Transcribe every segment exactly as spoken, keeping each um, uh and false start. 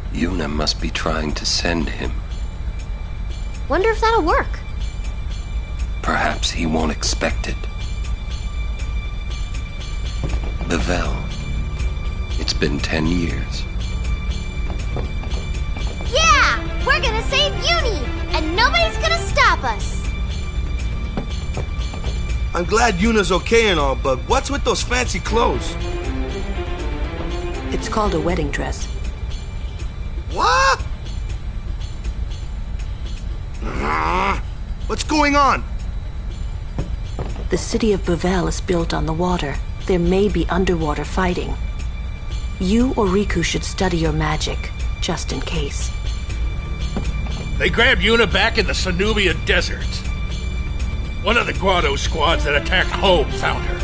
Yuna must be trying to send him. Wonder if that'll work. Perhaps he won't expect it. Bevelle. It's been ten years. Yeah! We're gonna save Uni! And nobody's gonna stop us! I'm glad Yuna's okay and all, but what's with those fancy clothes? It's called a wedding dress. What? Uh, what's going on? The city of Bevelle is built on the water. There may be underwater fighting. You or Rikku should study your magic, just in case. They grabbed Yuna back in the Sanubia Desert. One of the Guado squads that attacked home found her.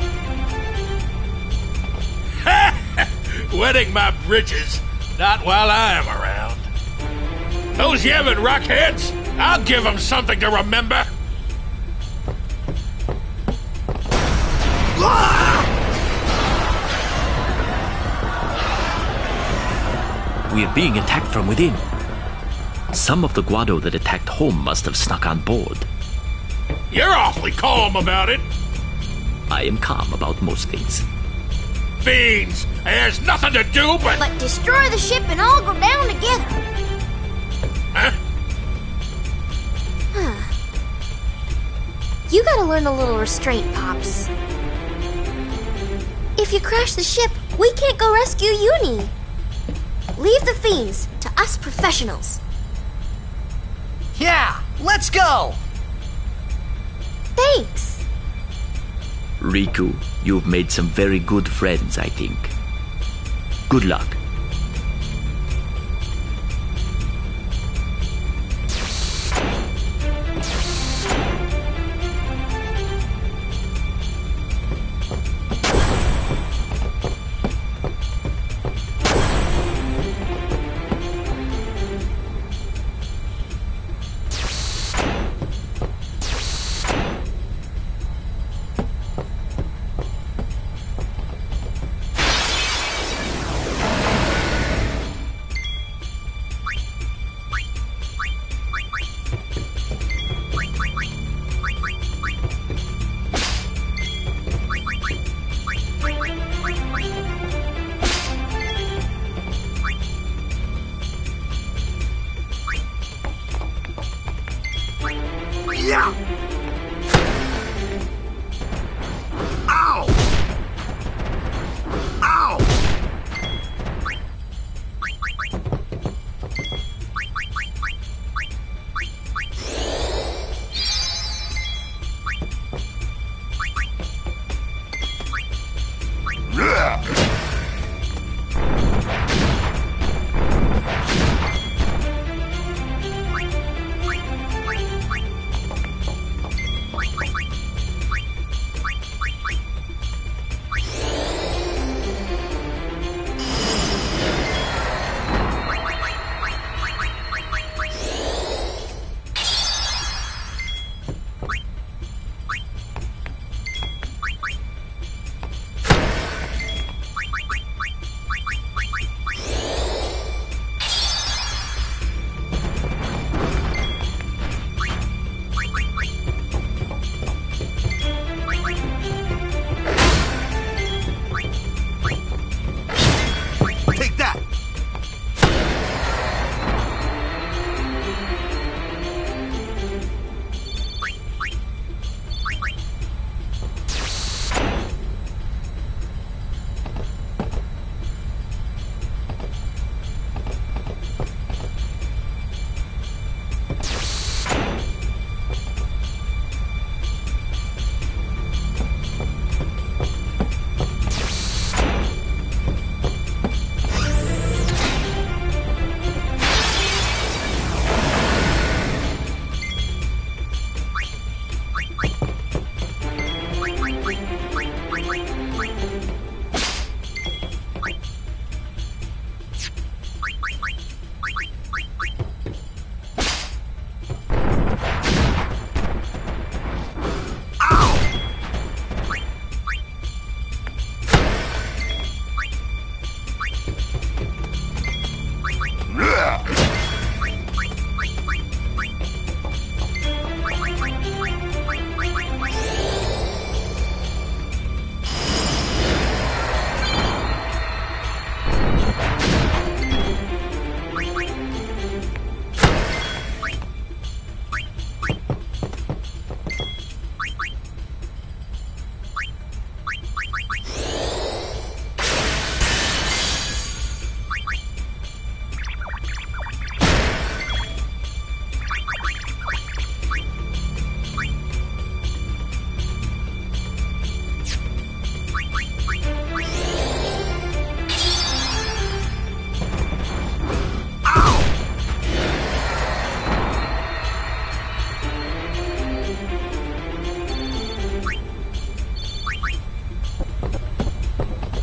Wetting my britches, not while I'm around. Those Yevon rockheads, I'll give them something to remember. We're being attacked from within. Some of the Guado that attacked home must have snuck on board. You're awfully calm about it. I am calm about most things. Fiends! There's nothing to do but... But destroy the ship and all go down together. Huh? Huh. You gotta learn a little restraint, Pops. If you crash the ship, we can't go rescue Uni. Leave the fiends to us professionals. Yeah, let's go! Thanks. Rikku, you've made some very good friends, I think. Good luck.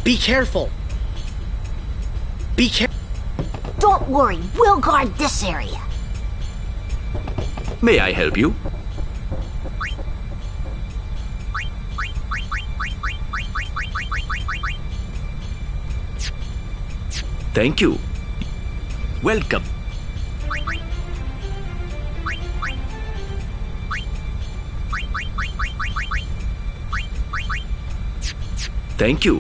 Be careful. Be careful. Don't worry, we'll guard this area. May I help you? Thank you. Welcome. Thank you.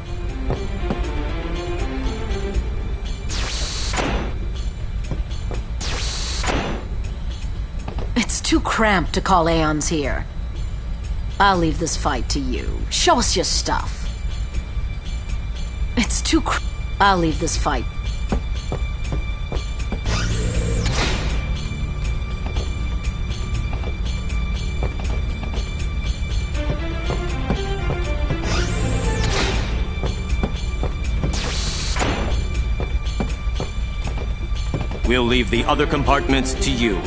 It's too cramped to call Aeons here. I'll leave this fight to you. Show us your stuff. It's too cr- I'll leave this fight. We'll leave the other compartments to you.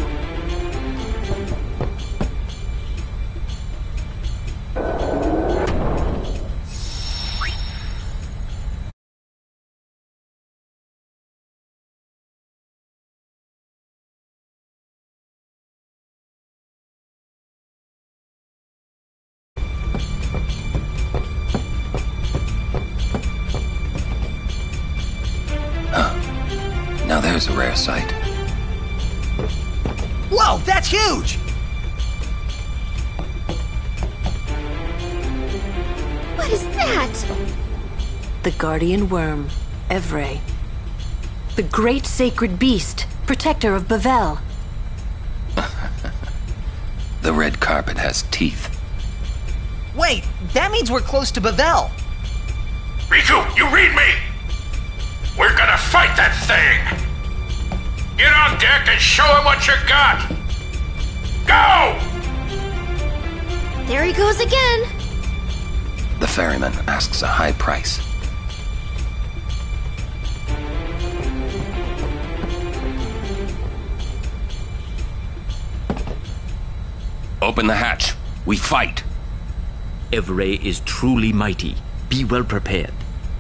Now there's a rare sight. Whoa, that's huge! What is that? The guardian worm, Evrae. The great sacred beast, protector of Bevelle. The red carpet has teeth. Wait, that means we're close to Bevelle. Rikku, you read me! We're gonna fight that thing! Get on deck and show him what you got! Go! There he goes again. The ferryman asks a high price. Open the hatch. We fight. Evrae is truly mighty. Be well prepared.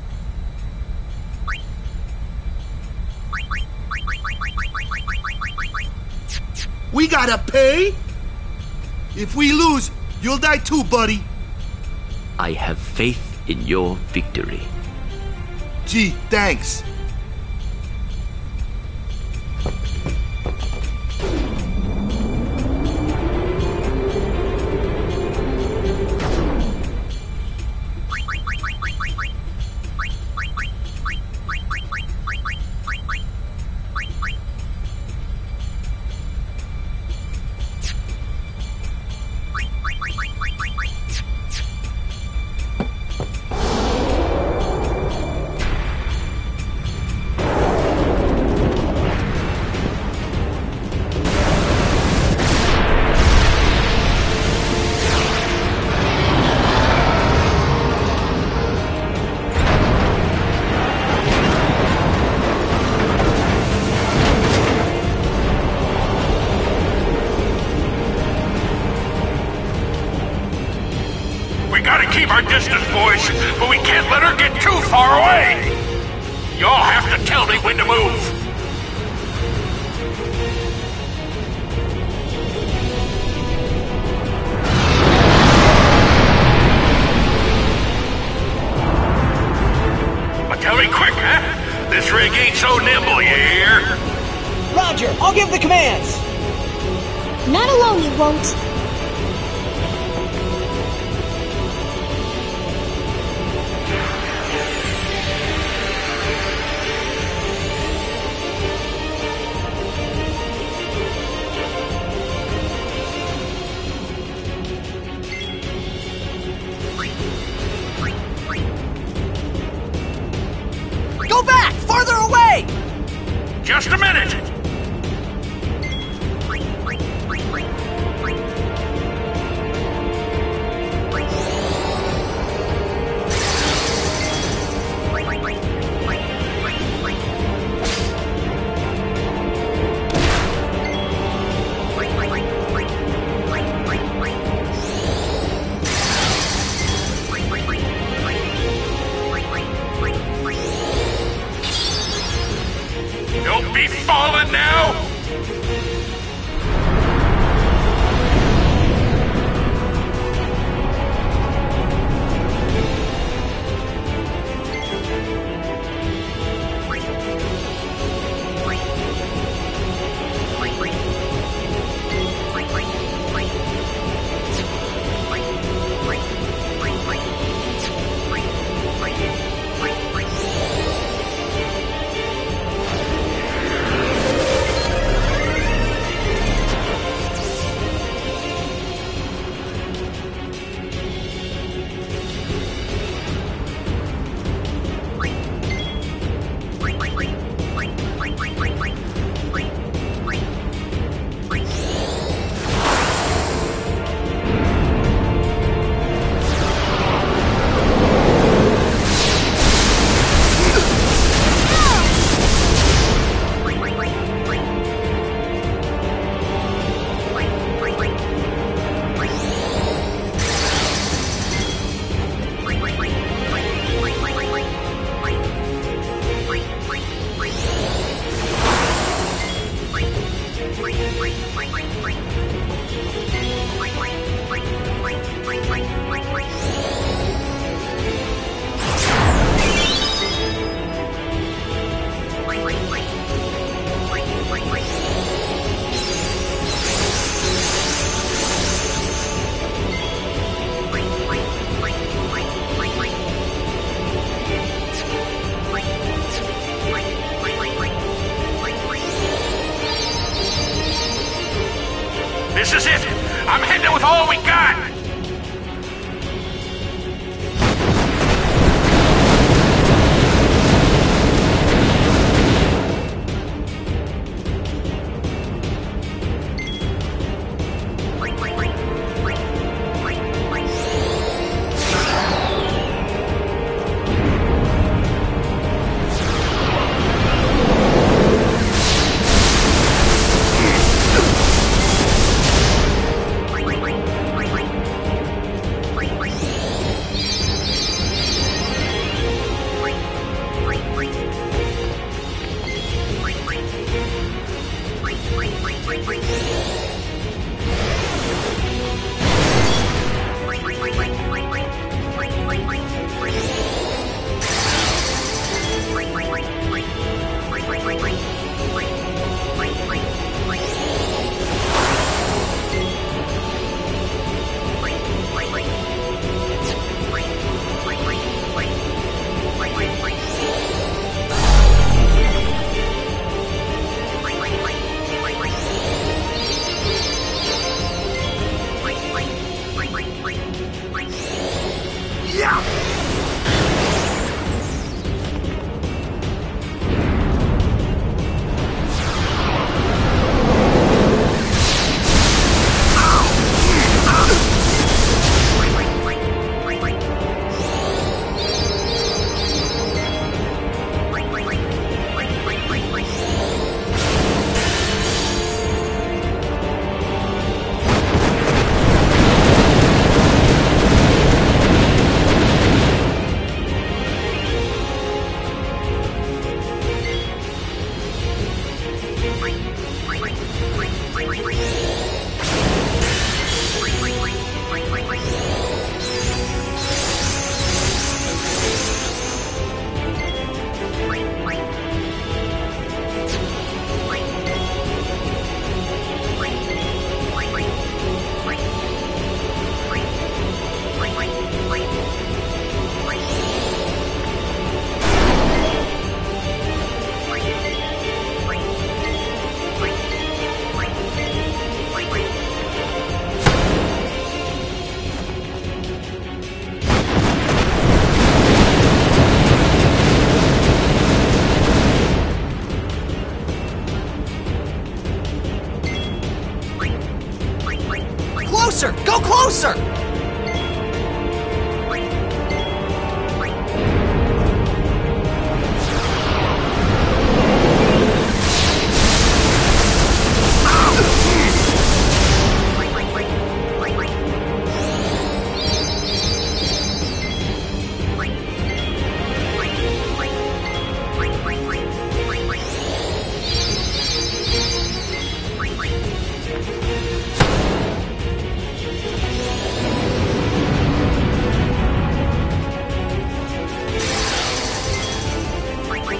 We gotta pay? If we lose, you'll die too, buddy. I have faith in your victory. Gee, thanks. Distance, boys, but we can't let her get too far away! Y'all have to tell me when to move! But tell me quick, huh? This rig ain't so nimble, you hear? Roger, I'll give the commands! Not alone, you won't. Just a minute! me falling now? This is it! I'm hitting it with all we got! Closer! Go closer!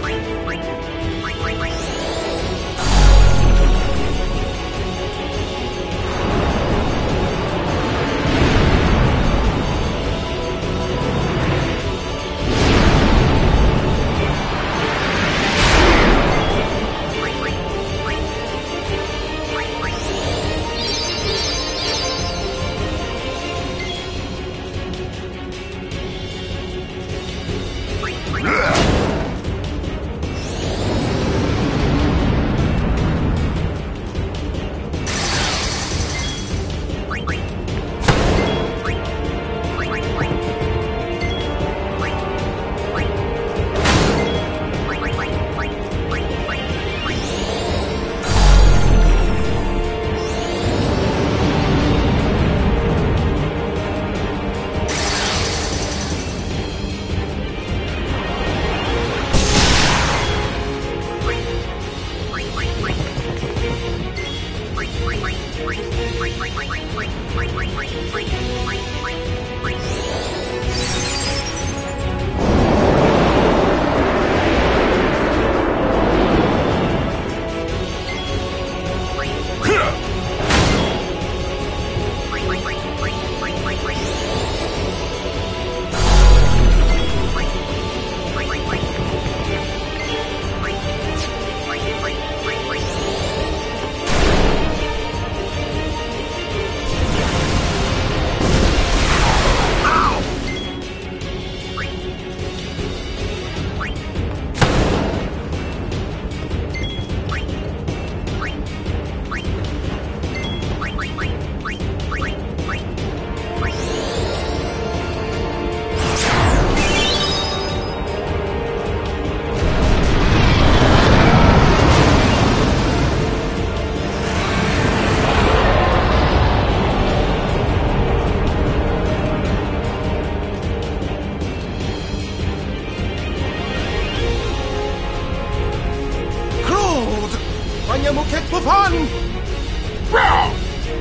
Wrong!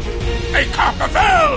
A Bevelle!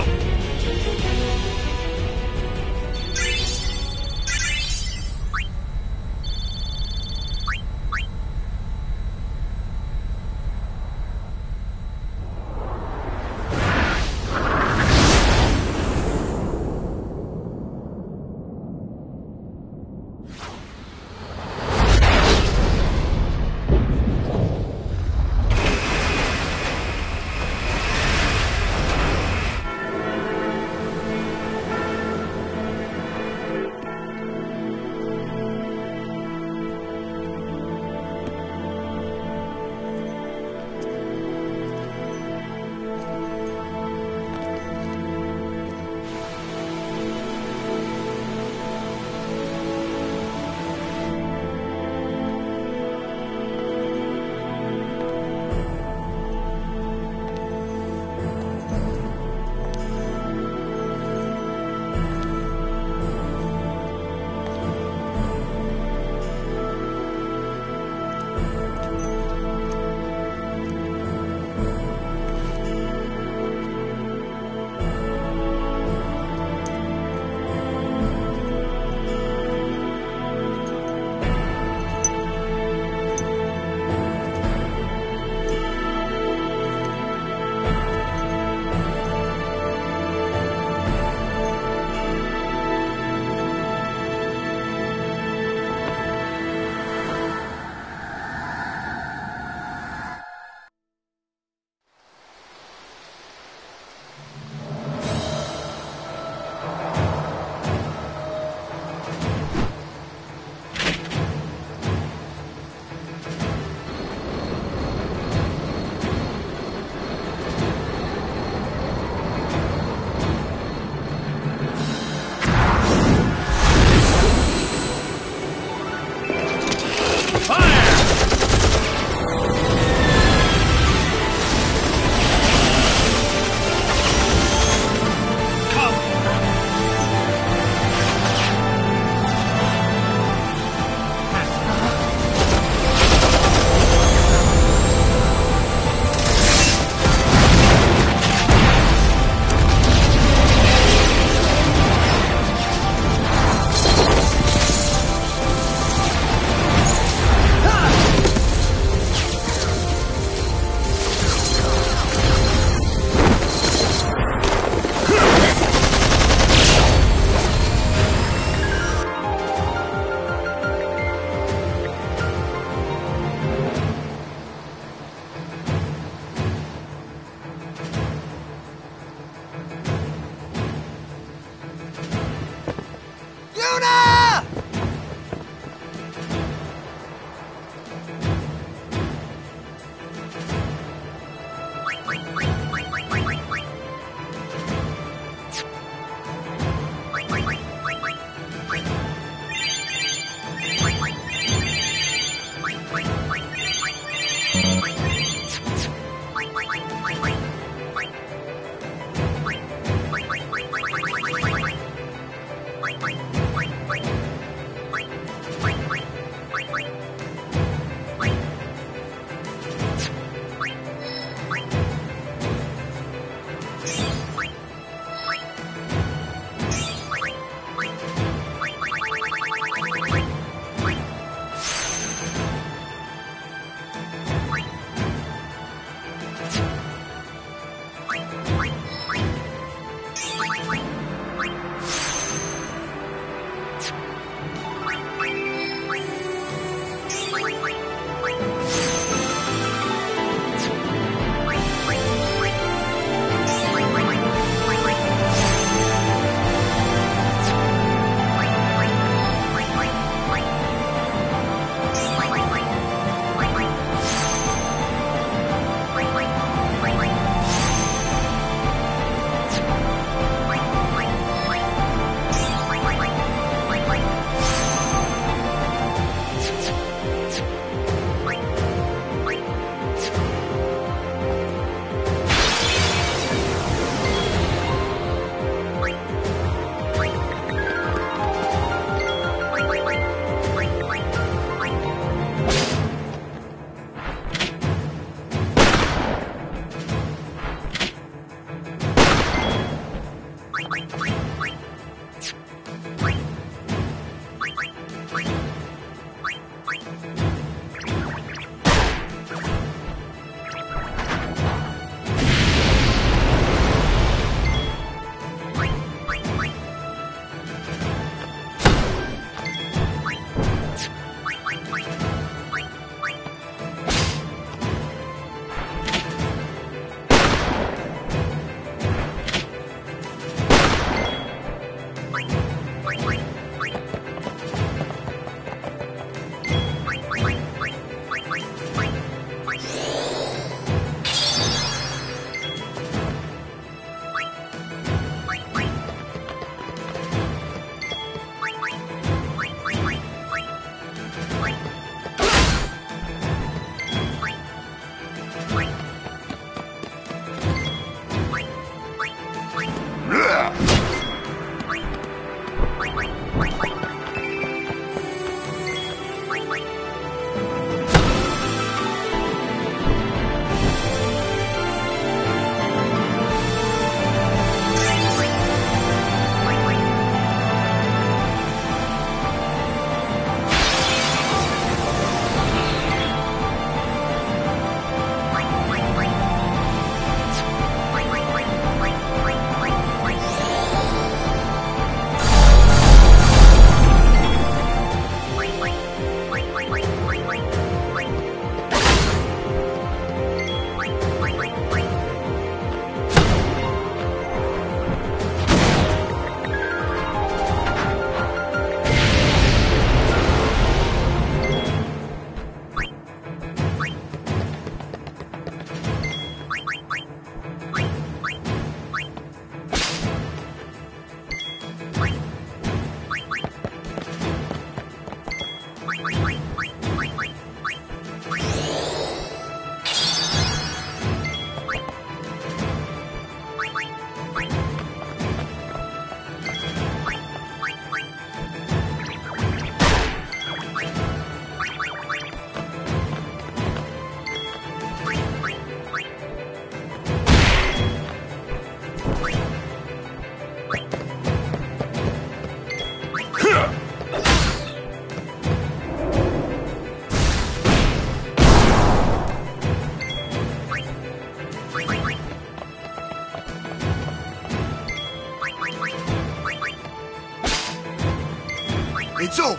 It's over.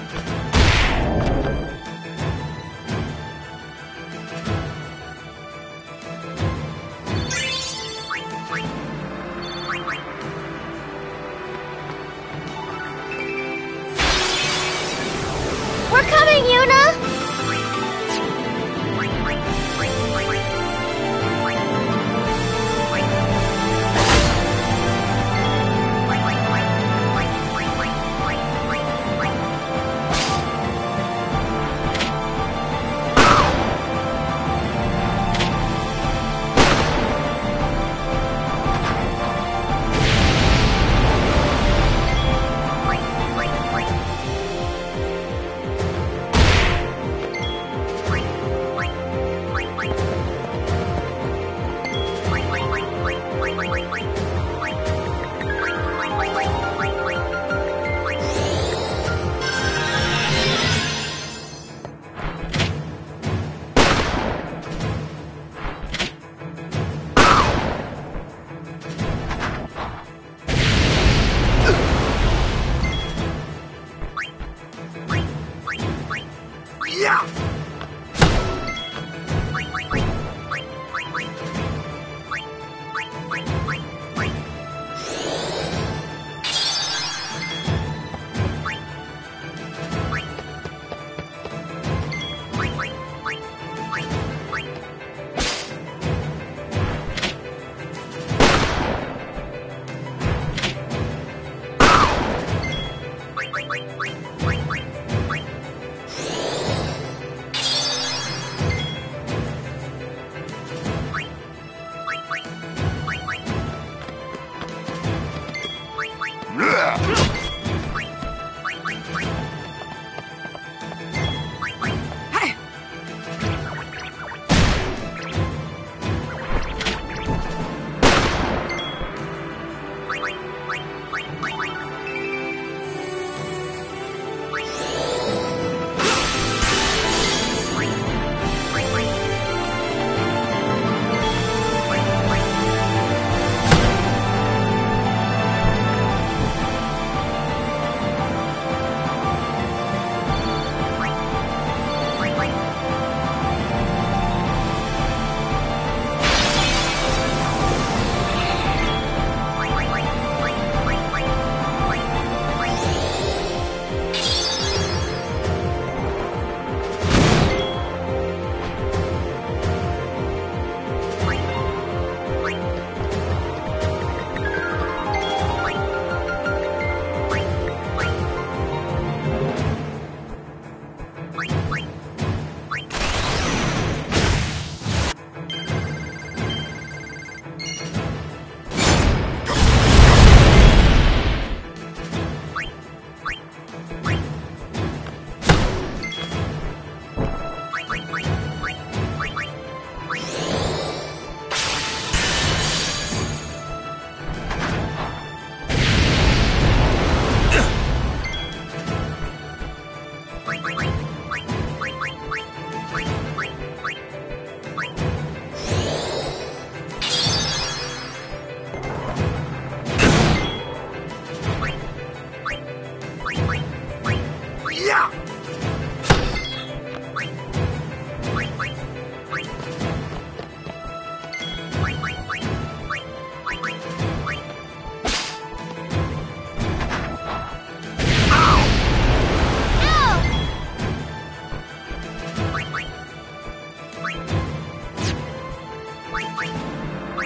We're coming, Yuna!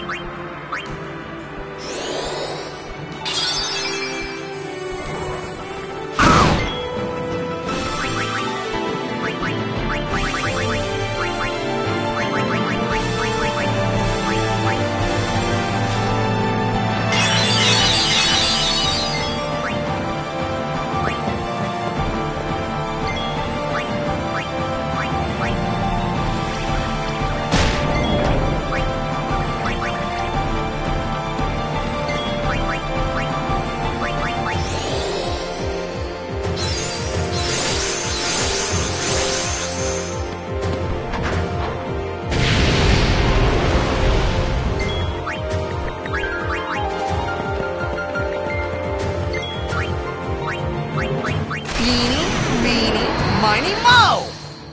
Miny Mo!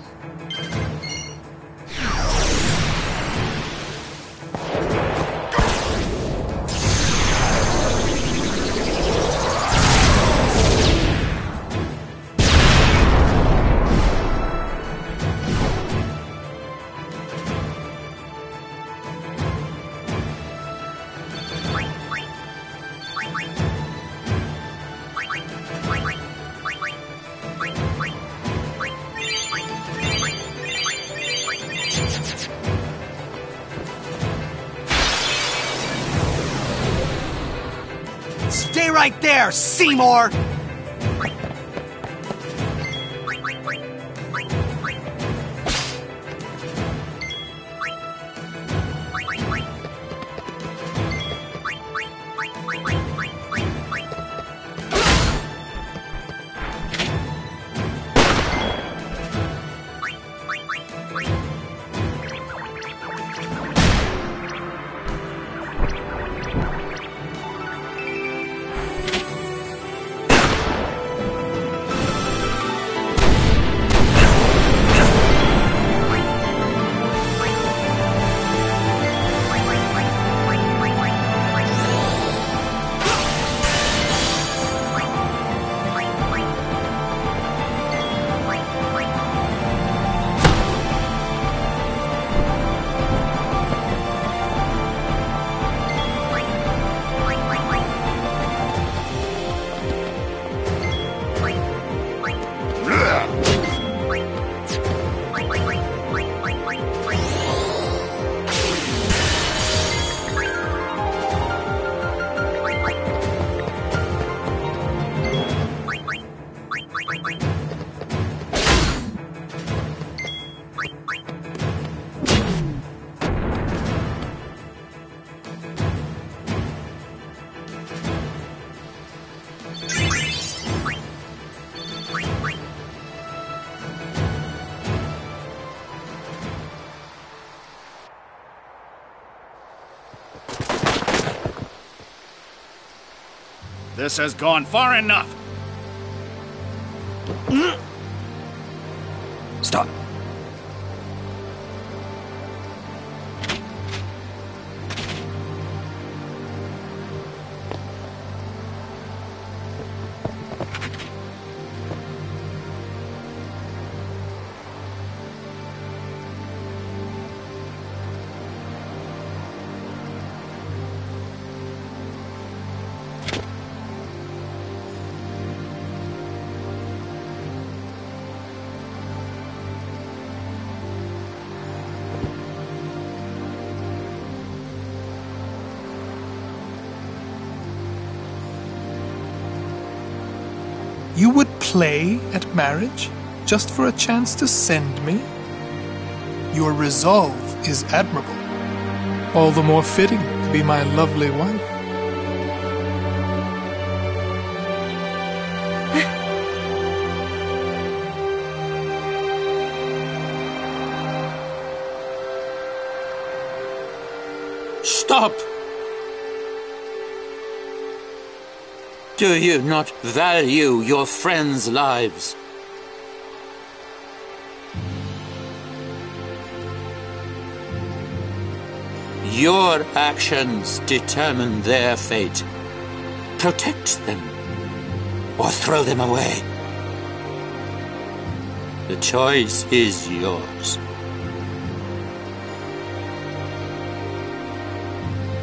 Stay right there, Seymour! This has gone far enough. Stop. You would play at marriage just for a chance to send me? Your resolve is admirable. All the more fitting to be my lovely wife. Stop! Do you not value your friends' lives? Your actions determine their fate. Protect them, or throw them away. The choice is yours.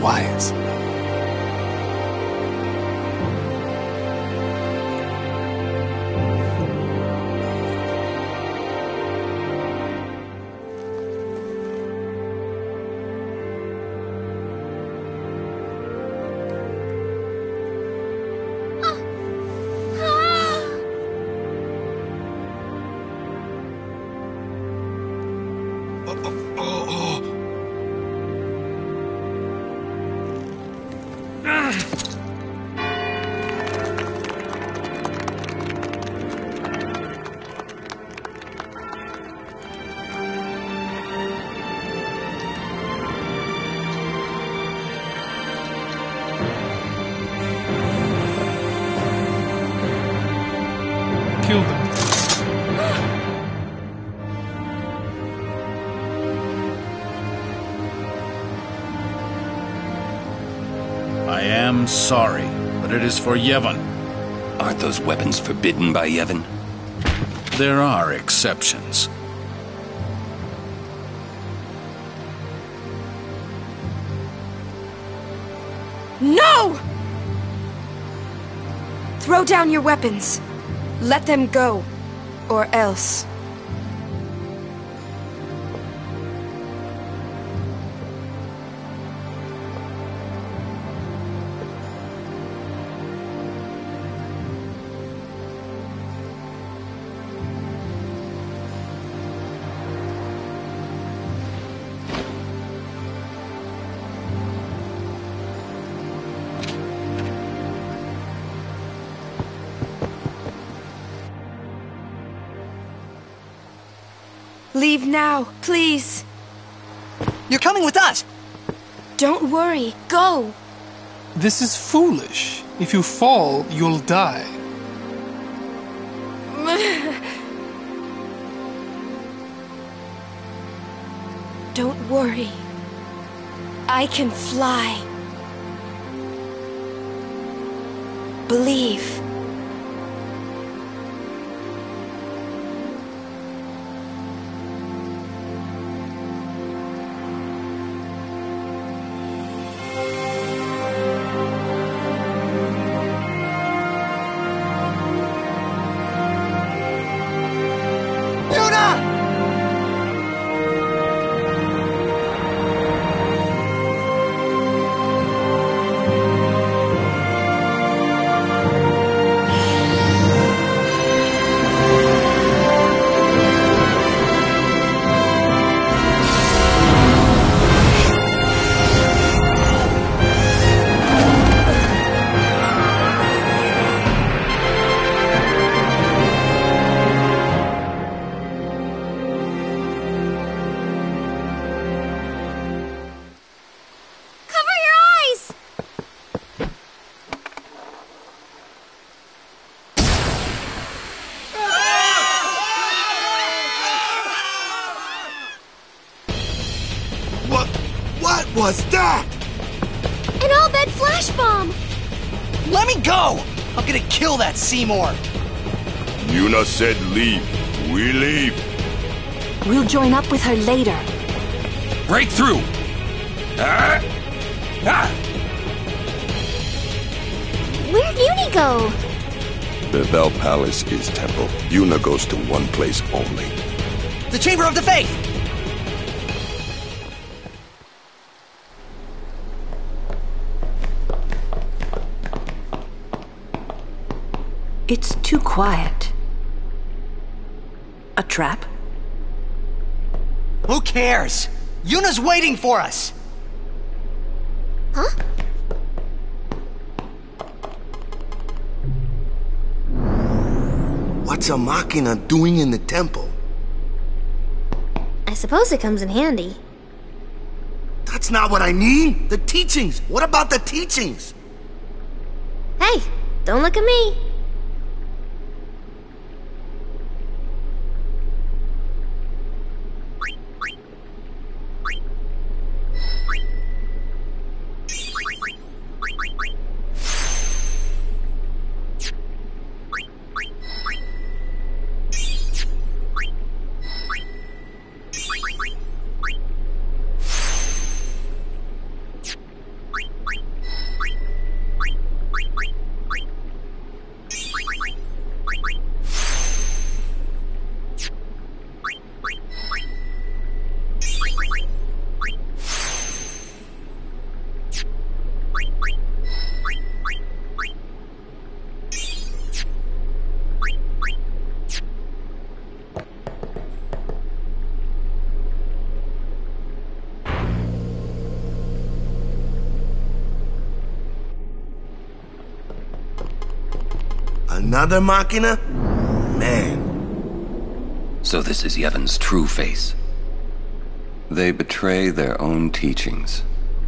wise. Kill them. I am sorry, but it is for Yevon. Aren't those weapons forbidden by Yevon? There are exceptions. No! Throw down your weapons. Let them go, or else. Leave now, please. You're coming with us! Don't worry, go! This is foolish. If you fall, you'll die. Don't worry. I can fly. Believe. was that? An all-bed flash bomb! Let me go! I'm gonna kill that Seymour! Yuna said leave. We leave. We'll join up with her later. Break through! Ah! Ah! Where'd Yuna go? Bevelle Palace is temple. Yuna goes to one place only. The Chamber of the Faith! It's too quiet. A trap? Who cares? Yuna's waiting for us! Huh? What's a machina doing in the temple? I suppose it comes in handy. That's not what I mean! The teachings! What about the teachings? Hey, don't look at me. Another Machina? Man. So this is Yevon's true face. They betray their own teachings.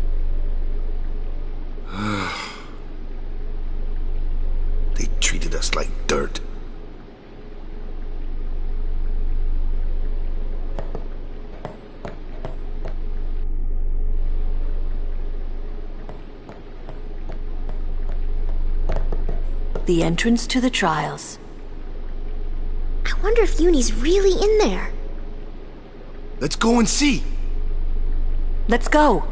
They treated us like dirt. The entrance to the trials. I wonder if Yuni's really in there. Let's go and see. Let's go.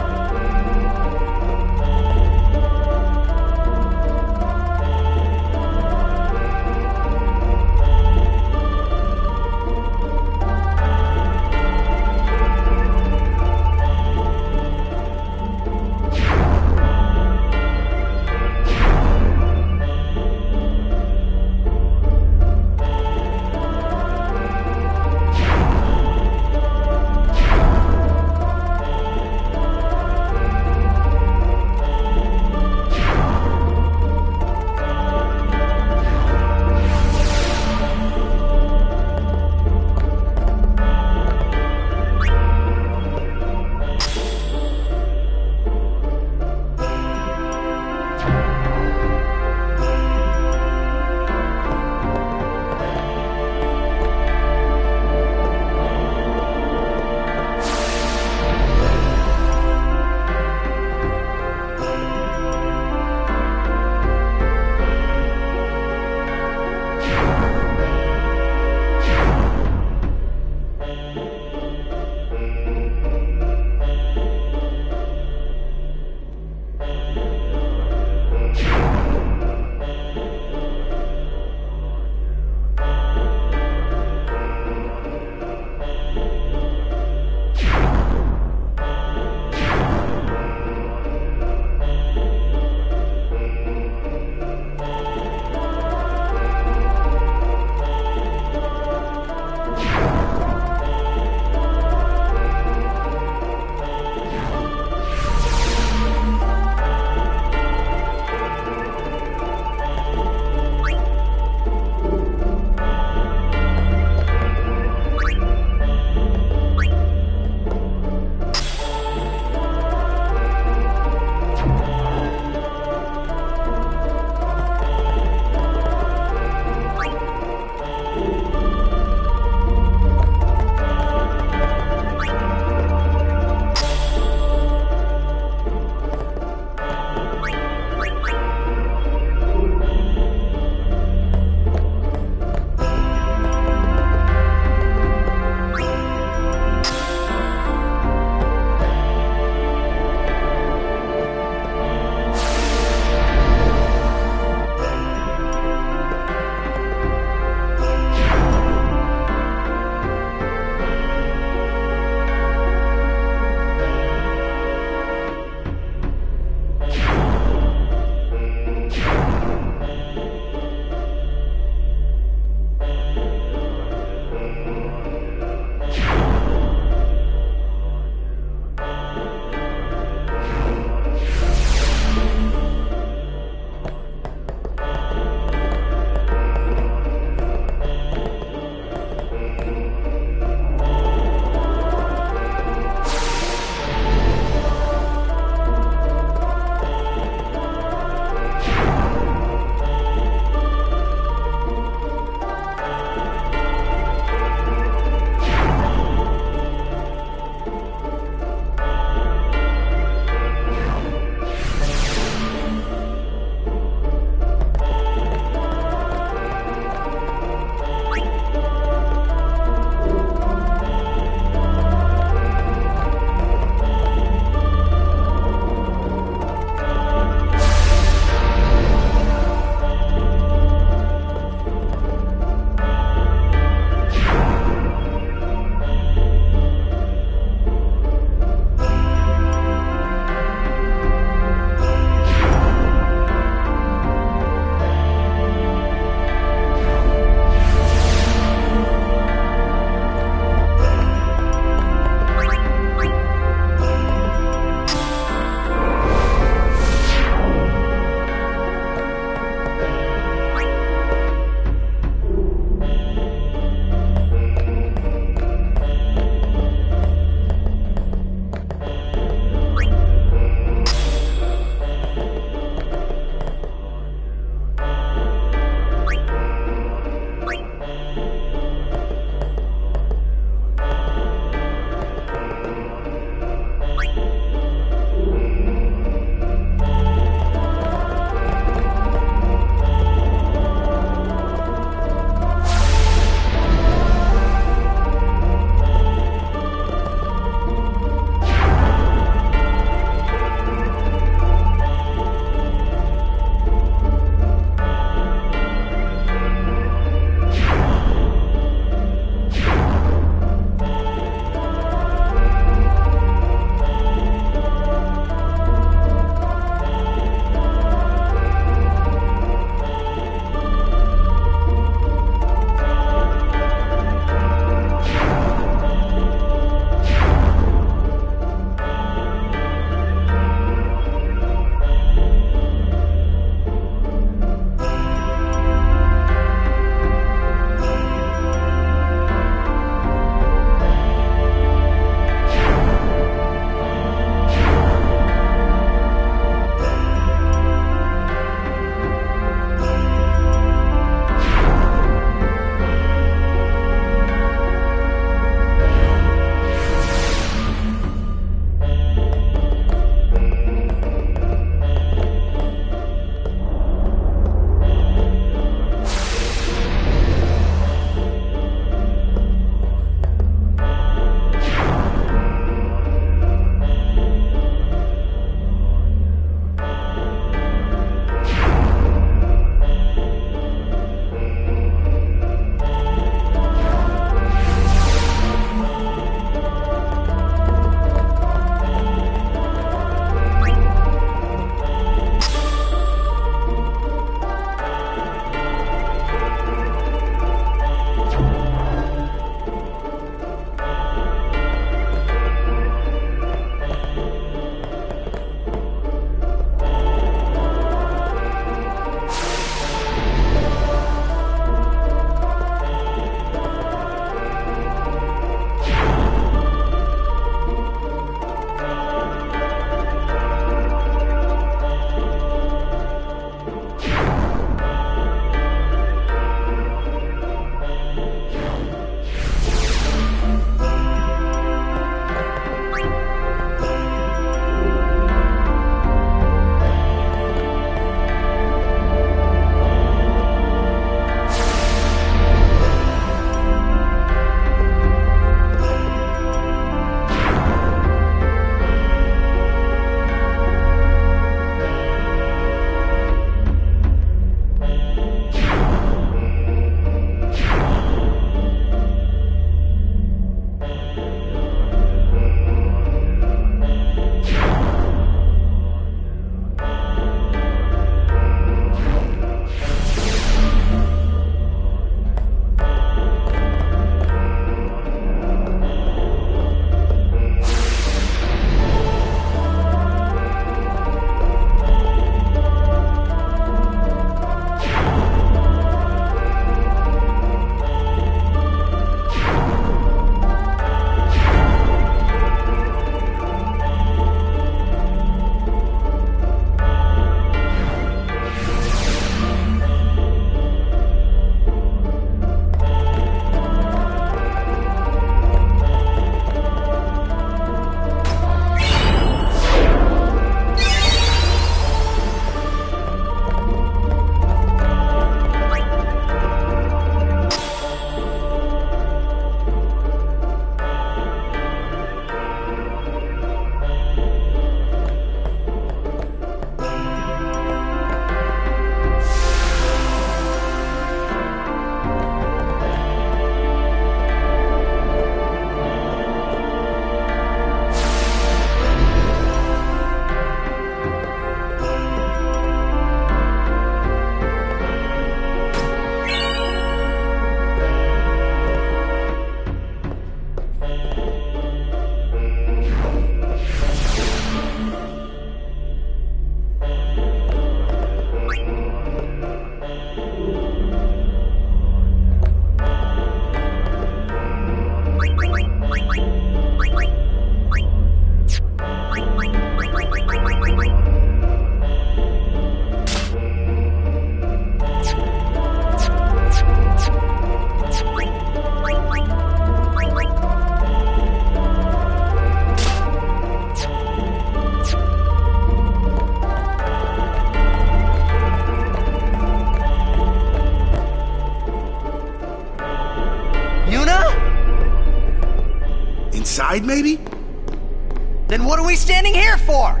outside, maybe? Then what are we standing here for?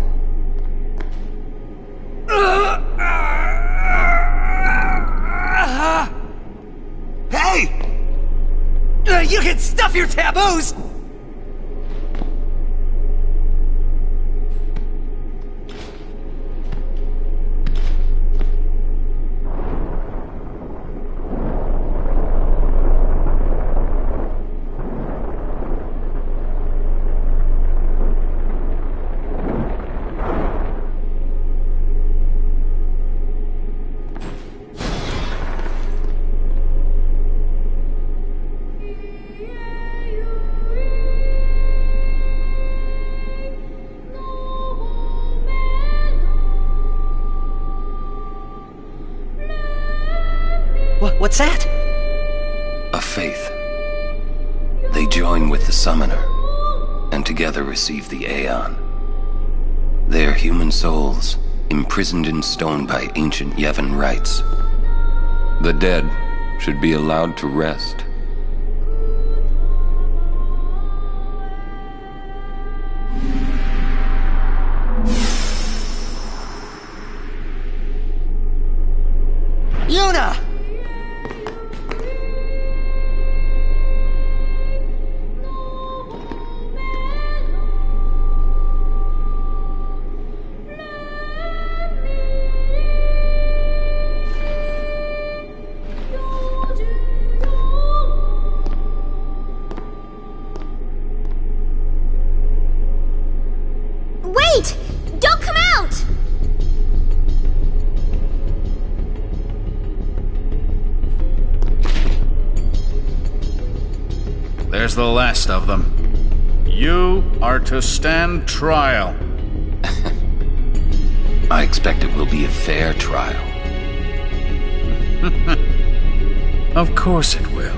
Hey! Uh, you can stuff your taboos! What's that? A faith. They join with the summoner, and together receive the Aeon. They are human souls, imprisoned in stone by ancient Yevon rites. The dead should be allowed to rest. Yuna! There's the last of them. You are to stand trial. I expect it will be a fair trial. Of course it will.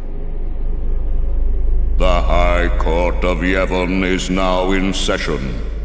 The High Court of Yevon is now in session.